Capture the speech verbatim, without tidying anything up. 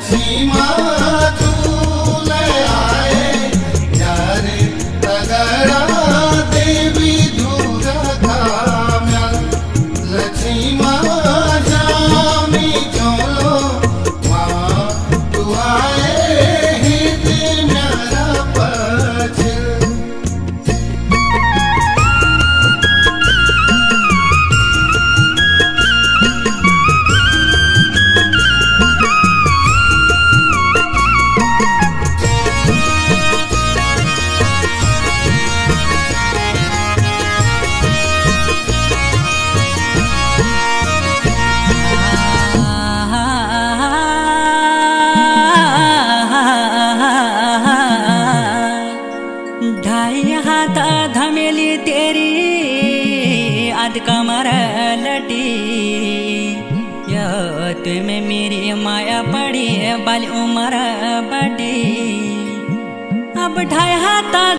लक्ष्मी झूले आए यारे तगड़ा देवी दुर्गा धाम्या लक्ष्मी जामी चोलो माँ तू आए हित मेरा पछिल ढाई हाथ धमेली तेरी अध कमर लटी यो तुम्हें मेरी माया पड़ी बाल उमर बटी अब ढाई हाथ